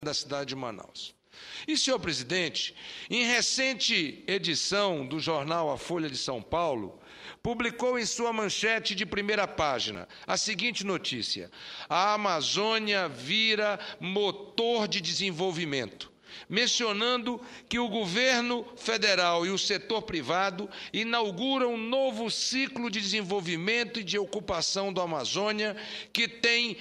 da cidade de Manaus. E, senhor presidente, em recente edição do jornal A Folha de São Paulo, publicou em sua manchete de primeira página a seguinte notícia: a Amazônia vira motor de desenvolvimento, mencionando que o governo federal e o setor privado inauguram um novo ciclo de desenvolvimento e de ocupação da Amazônia, que tem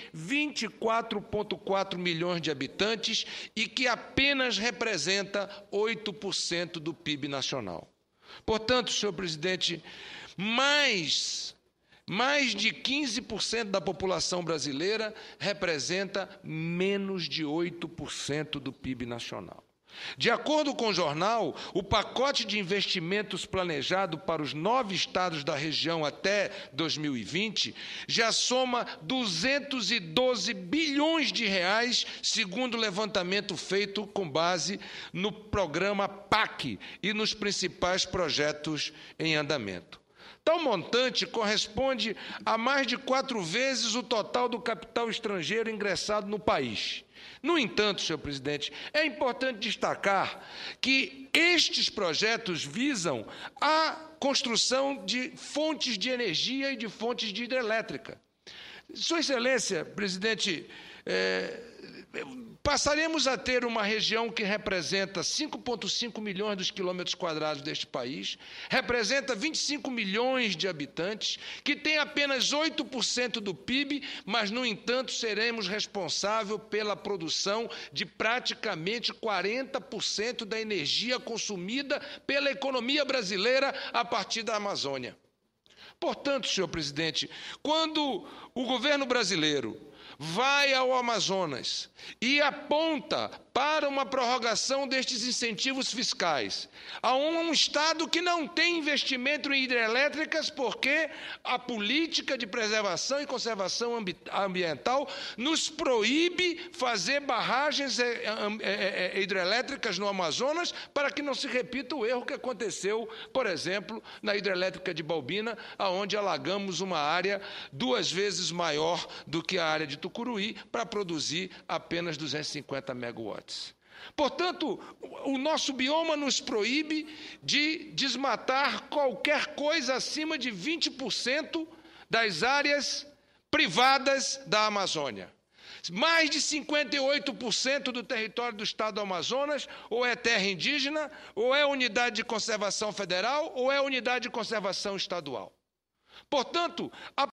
24,4 milhões de habitantes e que apenas representa 8% do PIB nacional. Portanto, senhor presidente, mais de 15% da população brasileira representa menos de 8% do PIB nacional. De acordo com o jornal, o pacote de investimentos planejado para os 9 estados da região até 2020 já soma 212 bilhões de reais, segundo o levantamento feito com base no programa PAC e nos principais projetos em andamento. Tal montante corresponde a mais de 4 vezes o total do capital estrangeiro ingressado no país. No entanto, senhor presidente, é importante destacar que estes projetos visam a construção de fontes de energia e de fontes de hidrelétrica. Sua Excelência, presidente, passaremos a ter uma região que representa 5,5 milhões dos quilômetros quadrados deste país, representa 25 milhões de habitantes, que tem apenas 8% do PIB, mas, no entanto, seremos responsáveis pela produção de praticamente 40% da energia consumida pela economia brasileira a partir da Amazônia. Portanto, senhor presidente, quando o governo brasileiro vai ao Amazonas e aponta para uma prorrogação destes incentivos fiscais a um estado que não tem investimento em hidrelétricas, porque a política de preservação e conservação ambiental nos proíbe fazer barragens hidrelétricas no Amazonas, para que não se repita o erro que aconteceu, por exemplo, na hidrelétrica de Balbina, onde alagamos uma área 2 vezes maior do que a área de Tucuruí para produzir apenas 250 megawatts. Portanto, o nosso bioma nos proíbe de desmatar qualquer coisa acima de 20% das áreas privadas da Amazônia. Mais de 58% do território do estado do Amazonas ou é terra indígena, ou é unidade de conservação federal, ou é unidade de conservação estadual. Portanto,